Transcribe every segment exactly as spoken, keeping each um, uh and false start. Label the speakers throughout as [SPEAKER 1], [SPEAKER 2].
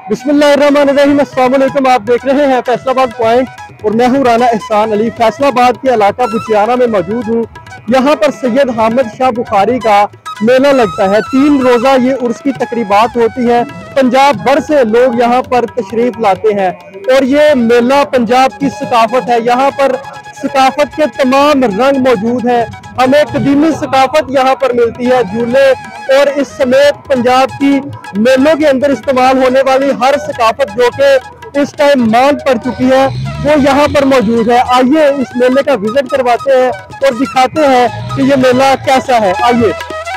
[SPEAKER 1] बिस्मिल्लाहिर्रहमानिर्रहीम, अस्सलाम वालेकुम। आप देख रहे हैं फैसलाबाद पॉइंट और मैं हूँ राना एहसान अली। फैसलाबाद के इलाका बुचियाना में मौजूद हूँ। यहाँ पर सैयद हामिद शाह बुखारी का मेला लगता है। तीन रोज़ा ये उर्स की तकरीबात होती है। पंजाब भर से लोग यहाँ पर तशरीफ लाते हैं और ये मेला पंजाब की सकाफत है। यहाँ पर सकाफत के तमाम रंग मौजूद हैं। हमें कदीमी सकाफत यहाँ पर मिलती है। झूले और इस समेत पंजाब की मेलों के अंदर इस्तेमाल होने वाली हर सकाफत जो कि इस टाइम मांग पड़ चुकी है वो यहाँ पर मौजूद है। आइए इस मेले का विजिट करवाते हैं और दिखाते हैं कि ये मेला कैसा है। आइए।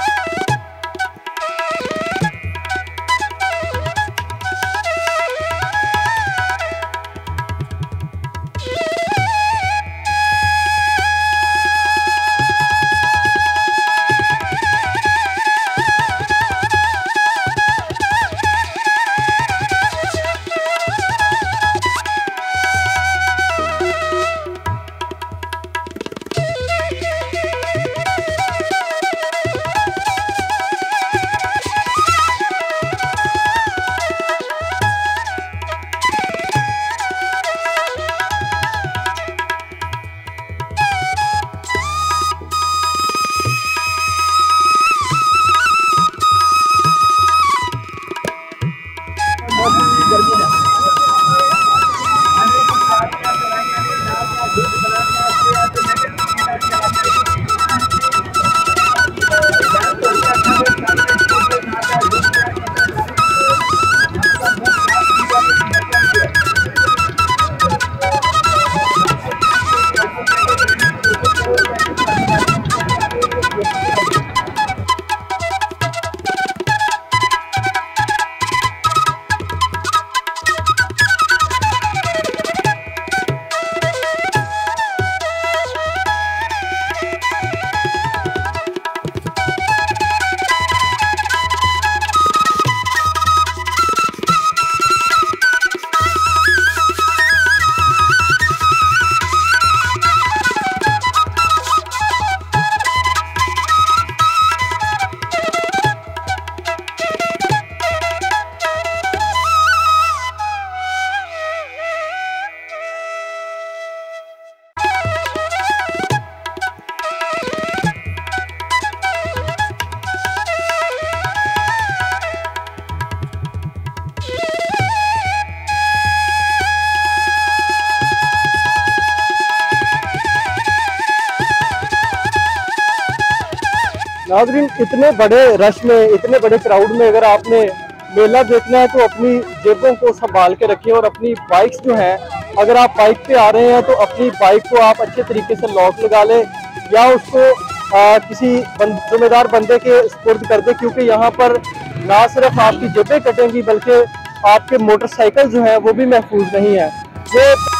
[SPEAKER 1] नाज़रीन, इतने बड़े रश में, इतने बड़े क्राउड में अगर आपने मेला देखना है तो अपनी जेबों को संभाल के रखिए और अपनी बाइक्स जो हैं, अगर आप बाइक पे आ रहे हैं तो अपनी बाइक को आप अच्छे तरीके से लॉक लगा लें या उसको आ, किसी जिम्मेदार बंदे के सुपुर्द कर दें, क्योंकि यहाँ पर ना सिर्फ आपकी जेबें कटेंगी बल्कि आपके मोटरसाइकिल जो है वो भी महफूज नहीं है। ये